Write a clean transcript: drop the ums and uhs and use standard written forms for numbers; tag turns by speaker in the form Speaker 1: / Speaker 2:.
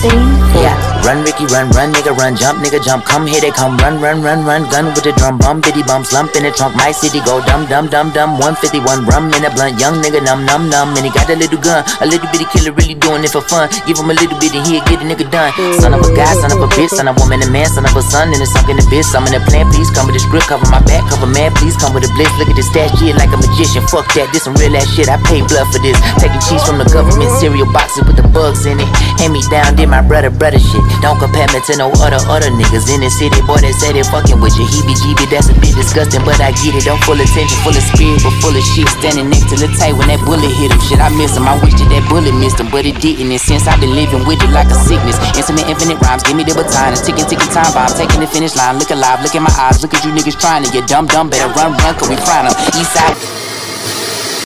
Speaker 1: Yeah, run Ricky, run, nigga, run, jump, nigga, jump, come here they come, run, gun with the drum, bum, bitty bum, slump in the trunk, my city go dumb, 151 rum in a blunt, young nigga, numb, and he got a little gun, a little bitty killer, really doing it for fun, give him a little bit and he'll get a nigga done, son of a guy, son of a bitch, son of a woman, a man, son of a son, and it's sunk in the bitch, I'm in the plan, please come with the script, cover my back, cover man, please come with a blitz, look at this stash shit like a magician, fuck that, this some real ass shit, I pay blood for this, taking cheese from the government, cereal boxes with the bugs in it, hand me down, did my brother shit. Don't compare me to no other niggas in the city. Boy, they say they fucking with you. Heebie-jeebie, that's a bit disgusting, but I get it. I'm full attention, full of spirit, but full of shit. Standing next to the tape when that bullet hit him. Shit, I miss him. I wish that bullet missed him, but it didn't. And since I've been living with it like a sickness, infinite rhymes, give me the baton. It's ticking time bomb, taking the finish line. Look alive, look in my eyes, look at you niggas trying to get dumb. Better run, cause we frying them. East side.